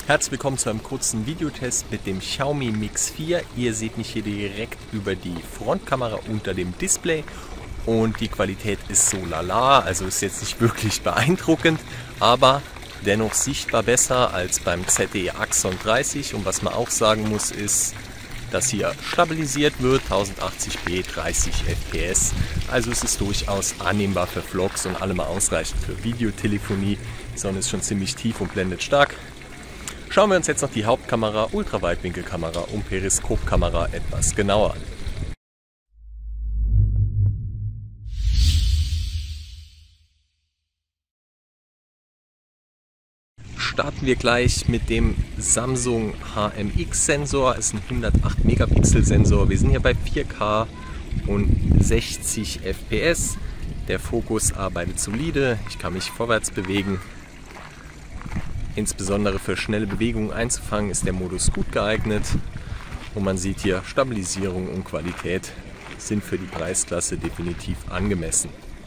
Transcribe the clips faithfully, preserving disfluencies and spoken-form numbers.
Herzlich willkommen zu einem kurzen Videotest mit dem Xiaomi Mix vier. Ihr seht mich hier direkt über die Frontkamera unter dem Display und die Qualität ist so lala, also ist jetzt nicht wirklich beeindruckend, aber dennoch sichtbar besser als beim Z T E Axon dreißig. Und was man auch sagen muss ist, dass hier stabilisiert wird, tausendachtzig p, dreißig F P S. Also es ist durchaus annehmbar für Vlogs und allemal ausreichend für Videotelefonie. Die Sonne ist schon ziemlich tief und blendet stark. Schauen wir uns jetzt noch die Hauptkamera, Ultraweitwinkelkamera und Periskopkamera etwas genauer an. Starten wir gleich mit dem Samsung H M X Sensor. Es ist ein hundertacht Megapixel Sensor. Wir sind hier bei vier K und sechzig F P S. Der Fokus arbeitet solide. Ich kann mich vorwärts bewegen. Insbesondere für schnelle Bewegungen einzufangen ist der Modus gut geeignet. Und man sieht hier, Stabilisierung und Qualität sind für die Preisklasse definitiv angemessen.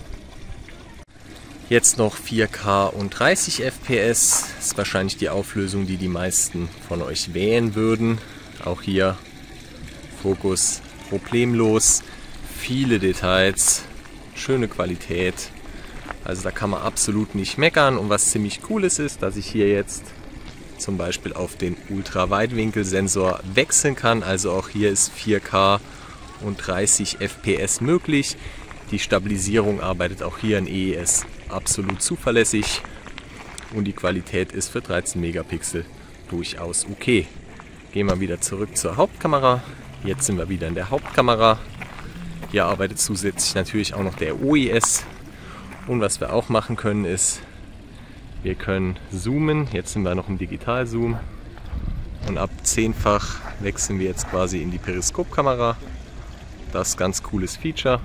Jetzt noch vier K und dreißig F P S. Das ist wahrscheinlich die Auflösung, die die meisten von euch wählen würden. Auch hier Fokus problemlos, viele Details, schöne Qualität. Also da kann man absolut nicht meckern. Und was ziemlich cool ist, ist, dass ich hier jetzt zum Beispiel auf den Ultraweitwinkelsensor wechseln kann. Also auch hier ist vier K und dreißig F P S möglich. Die Stabilisierung arbeitet auch hier in E E S absolut zuverlässig. Und die Qualität ist für dreizehn Megapixel durchaus okay. Gehen wir wieder zurück zur Hauptkamera. Jetzt sind wir wieder in der Hauptkamera. Hier arbeitet zusätzlich natürlich auch noch der O I S. Und was wir auch machen können ist, wir können zoomen. Jetzt sind wir noch im Digitalzoom. Und ab zehnfach wechseln wir jetzt quasi in die Periskopkamera. Das ist ein ganz cooles Feature.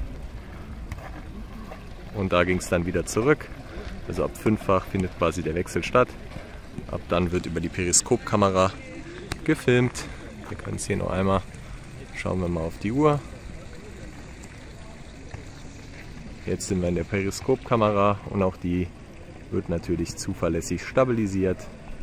Und da ging es dann wieder zurück. Also ab fünffach findet quasi der Wechsel statt. Ab dann wird über die Periskopkamera gefilmt. Wir können es hier noch einmal. Schauen wir mal auf die Uhr. Jetzt sind wir in der Periskopkamera und auch die wird natürlich zuverlässig stabilisiert.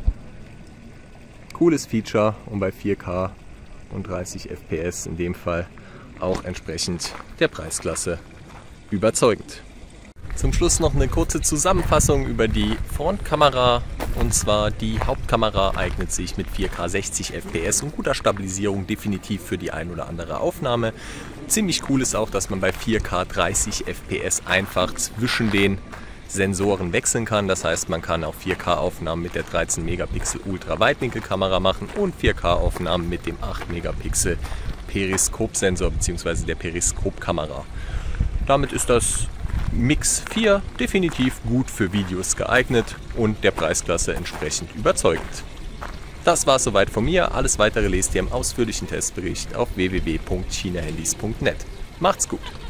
Cooles Feature und bei vier K und dreißig F P S in dem Fall auch entsprechend der Preisklasse überzeugend. Zum Schluss noch eine kurze Zusammenfassung über die Frontkamera. Und zwar die Hauptkamera eignet sich mit vier K sechzig F P S und guter Stabilisierung definitiv für die ein oder andere Aufnahme. Ziemlich cool ist auch, dass man bei vier K dreißig F P S einfach zwischen den Sensoren wechseln kann. Das heißt, man kann auch vier K Aufnahmen mit der dreizehn Megapixel Ultraweitwinkelkamera machen und vier K Aufnahmen mit dem acht Megapixel Periskopsensor bzw. der Periskopkamera. Damit ist das Mix vier definitiv gut für Videos geeignet und der Preisklasse entsprechend überzeugend. Das war es soweit von mir. Alles weitere lest ihr im ausführlichen Testbericht auf w w w punkt chinahandys punkt net. Macht's gut!